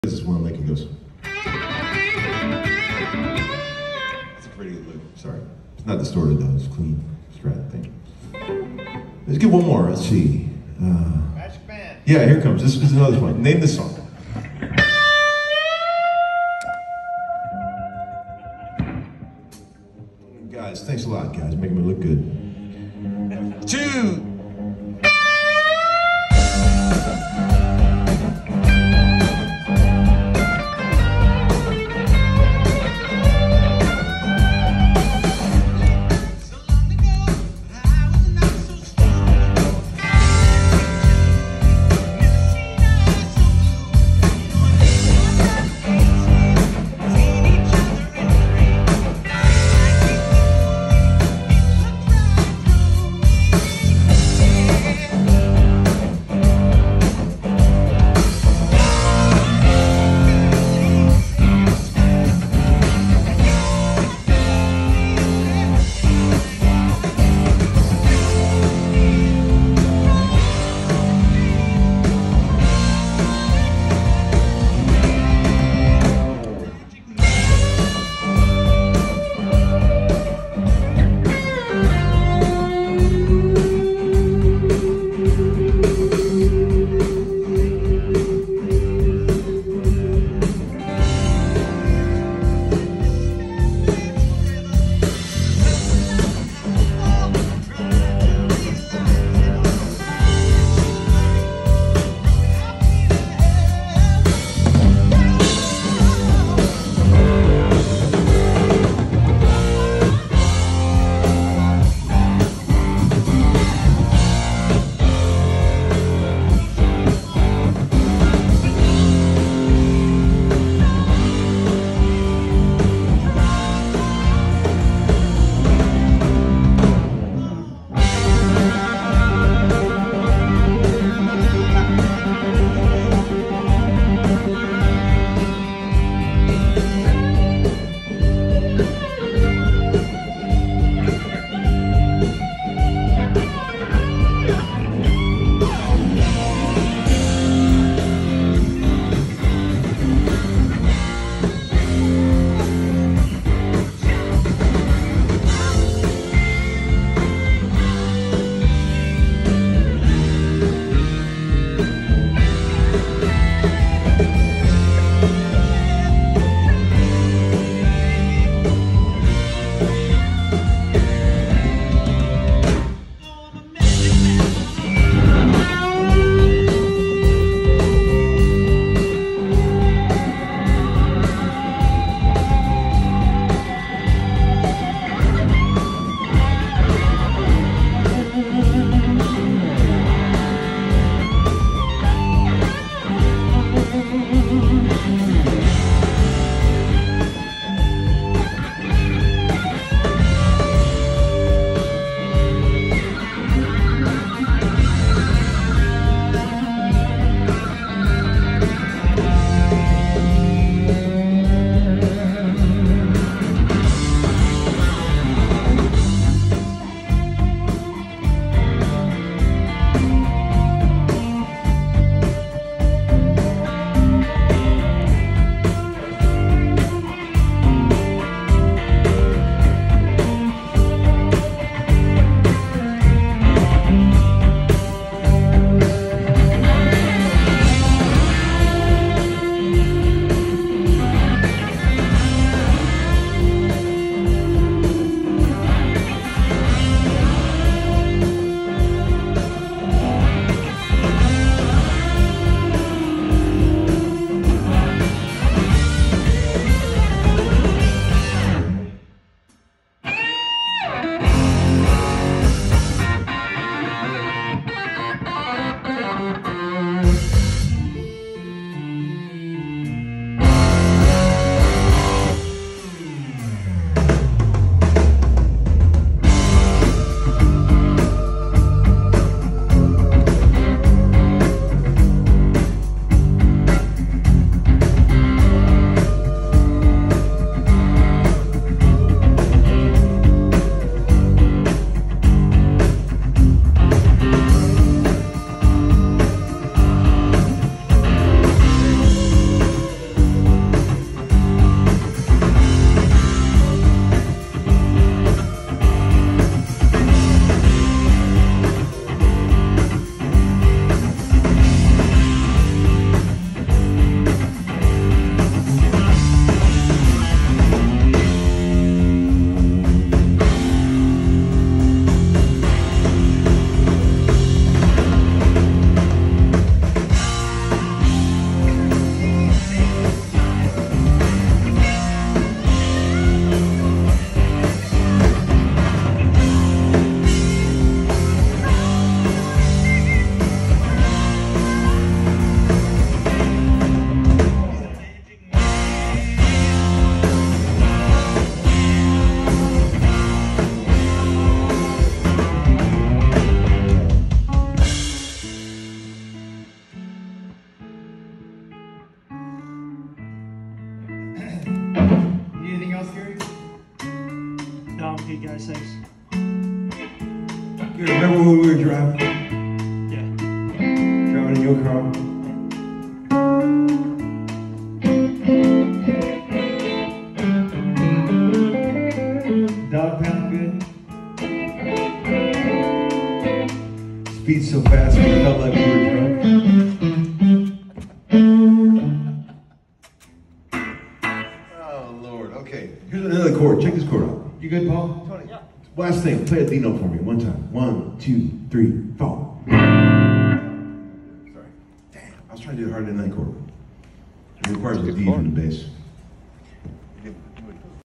This is one like it goes. It's a pretty good loop. Sorry. It's not distorted though, it's clean strat thing. Let's get one more, let's see. Magic Band. Yeah, here it comes. This is another one. Name this song. Guys, thanks a lot, guys. Making me look good. 2. else, Gary? No, I'm good, guys. Thanks. Gary, remember when we were driving? Yeah. Driving in your car? Dog pound good? Speed so fast we felt like we were drunk. Oh, Lord. Okay. Here's another chord. Check this chord out. You good, Paul? Tony, yeah. Last thing. Play a D note for me one time. 1, 2, 3, 4. Sorry. Damn. I was trying to do it harder than that chord. It requires a D from the bass.